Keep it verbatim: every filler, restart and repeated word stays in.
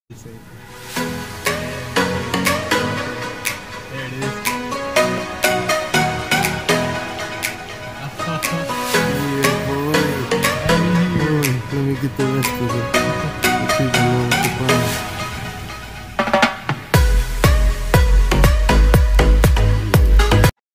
Isso aí. There it is. Yeah, boy. Boy, let me get the rest